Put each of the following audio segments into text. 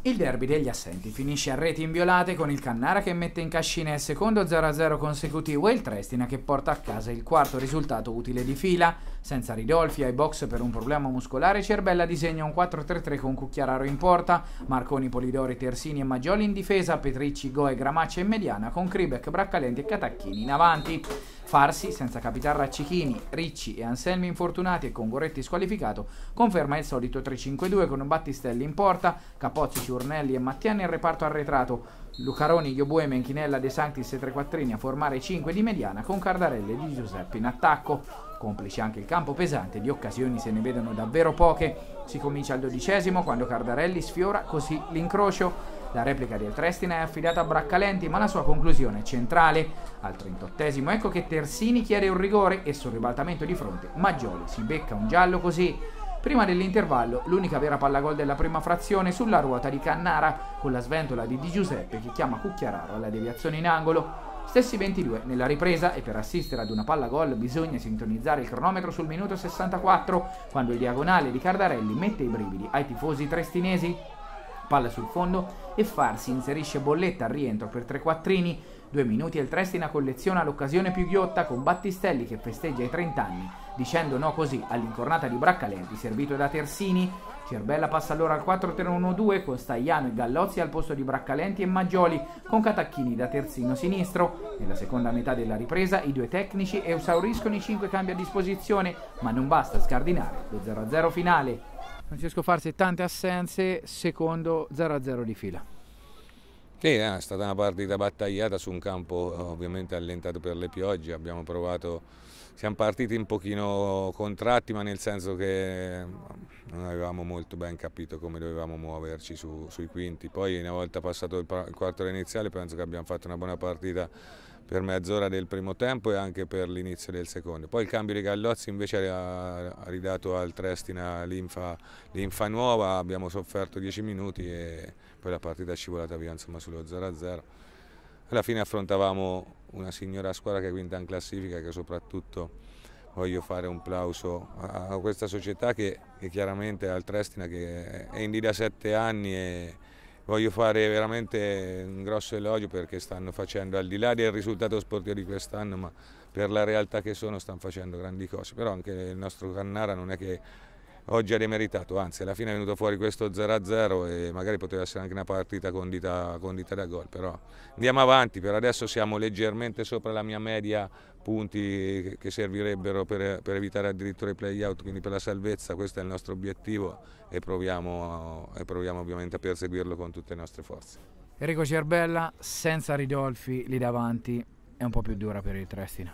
Il derby degli assenti finisce a reti inviolate con il Cannara che mette in cascina il secondo 0-0 consecutivo e il Triestina che porta a casa il quarto risultato utile di fila. Senza Ridolfi ai box per un problema muscolare, Cerbella disegna un 4-3-3 con Cucchiararo in porta, Marconi, Polidori, Tersini e Maggioli in difesa, Petricci, Goe, Gramaccia in mediana con Kribek, Braccalenti e Catacchini in avanti. Farsi, senza Capitan Raccichini, Ricci e Anselmi infortunati e con Goretti squalificato, conferma il solito 3-5-2 con Battistelli in porta, Capozzi, Ciurnelli e Mattia nel reparto arretrato, Lucaroni, Yobue, Menchinella, De Sanctis e Trequattrini a formare i 5 di mediana con Cardarelli e Di Giuseppe in attacco. Complice anche il campo pesante, di occasioni se ne vedono davvero poche. Si comincia al 12° quando Cardarelli sfiora così l'incrocio. La replica del Triestina è affidata a Braccalenti, ma la sua conclusione è centrale. Al 38° ecco che Tersini chiede un rigore e sul ribaltamento di fronte Maggioli si becca un giallo così. Prima dell'intervallo, l'unica vera pallagol della prima frazione sulla ruota di Cannara, con la sventola di Di Giuseppe che chiama Cucchiararo alla deviazione in angolo. Stessi 22 nella ripresa e per assistere ad una palla gol bisogna sintonizzare il cronometro sul minuto 64, quando il diagonale di Cardarelli mette i brividi ai tifosi triestinesi. Palla sul fondo e Farsi inserisce Bolletta al rientro per Trequattrini. 2 minuti e il Triestina colleziona l'occasione più ghiotta con Battistelli che festeggia i 30 anni, dicendo no così all'incornata di Braccalenti servito da Tersini. Cerbella passa allora al 4-3-1-2 con Stagliano e Gallozzi al posto di Braccalenti e Maggioli, con Catacchini da terzino sinistro. Nella seconda metà della ripresa i due tecnici esauriscono i 5 cambi a disposizione, ma non basta scardinare lo 0-0 finale. Francesco Farsi, tante assenze, secondo 0-0 di fila. Sì, è stata una partita battagliata su un campo ovviamente allentato per le piogge. Abbiamo provato, siamo partiti un pochino contratti, ma nel senso che non avevamo molto ben capito come dovevamo muoverci sui quinti. Poi una volta passato il quarto iniziale penso che abbiamo fatto una buona partita per mezz'ora del primo tempo e anche per l'inizio del secondo. Poi il cambio di Gallozzi invece ha ridato al Triestina linfa nuova, abbiamo sofferto 10 minuti e poi la partita è scivolata via insomma, sullo 0-0. Alla fine affrontavamo una signora squadra che è quinta in classifica, che soprattutto voglio fare un plauso a questa società che chiaramente è al Triestina, che è in lì da 7 anni e voglio fare veramente un grosso elogio perché stanno facendo, al di là del risultato sportivo di quest'anno, ma per la realtà che stanno facendo grandi cose. Però anche il nostro Cannara non è che oggi ha demeritato, anzi alla fine è venuto fuori questo 0-0 e magari poteva essere anche una partita condita da gol, però andiamo avanti, per adesso siamo leggermente sopra la mia media punti che servirebbero per evitare addirittura i play-out, quindi per la salvezza questo è il nostro obiettivo e proviamo ovviamente a perseguirlo con tutte le nostre forze. Enrico Cerbella, senza Ridolfi lì davanti, è un po' più dura per il Triestina.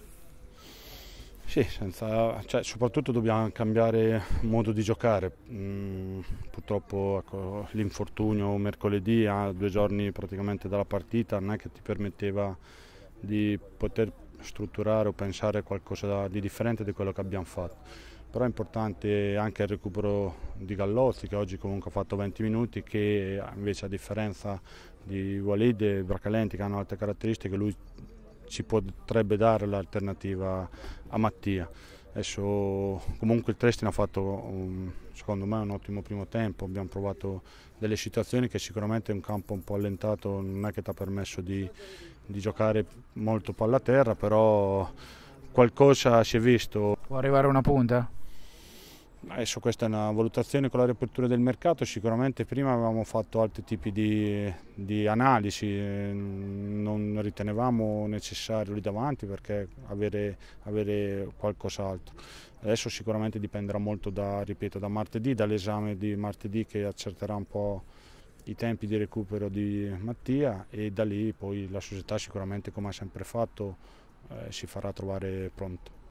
Sì, soprattutto dobbiamo cambiare modo di giocare. Purtroppo ecco, l'infortunio mercoledì, a 2 giorni praticamente dalla partita, non è che ti permetteva di poter strutturare o pensare qualcosa di differente di quello che abbiamo fatto. Però è importante anche il recupero di Gallozzi, che oggi comunque ha fatto 20 minuti, che invece a differenza di Walid e Braccalenti, che hanno altre caratteristiche, lui ci potrebbe dare l'alternativa a Mattia. Adesso comunque il Triestina ha fatto secondo me un ottimo primo tempo, abbiamo provato delle situazioni che sicuramente un campo un po' allentato non è che ti ha permesso di giocare molto palla a terra, però qualcosa si è visto. Può arrivare una punta? Adesso questa è una valutazione con la riapertura del mercato, sicuramente prima avevamo fatto altri tipi di analisi, non ritenevamo necessario lì davanti perché avere qualcos'altro. Adesso sicuramente dipenderà molto da martedì, dall'esame di martedì che accerterà un po' i tempi di recupero di Mattia e da lì poi la società sicuramente come ha sempre fatto si farà trovare pronto.